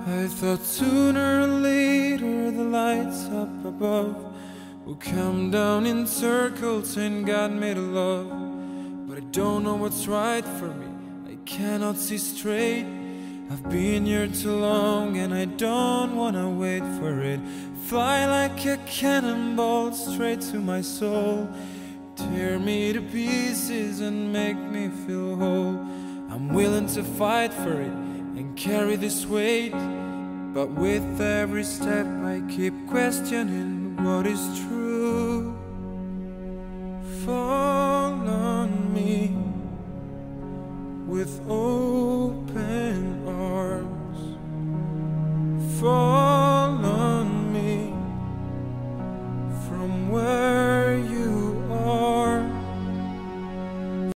I thought sooner or later the lights up above will come down in circles and God made a love. But I don't know what's right for me, I cannot see straight. I've been here too long and I don't wanna wait for it. Fly like a cannonball straight to my soul. Tear me to pieces and make me feel whole. I'm willing to fight for it and carry this weight. But with every step I keep questioning what is true. Fall on me with old